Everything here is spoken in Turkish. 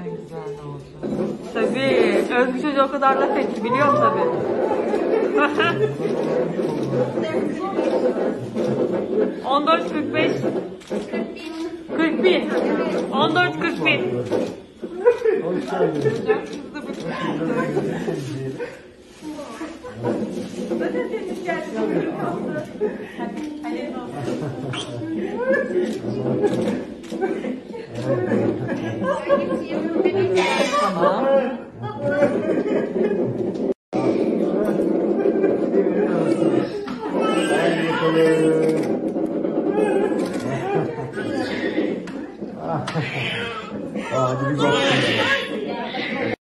En güzel ne oldu? Tabii. Özgü çocuğu o kadar laf etti. Biliyorum tabii. 14.45 41 14.41 Hoş geldiniz. Tamam. Hadi bakalım.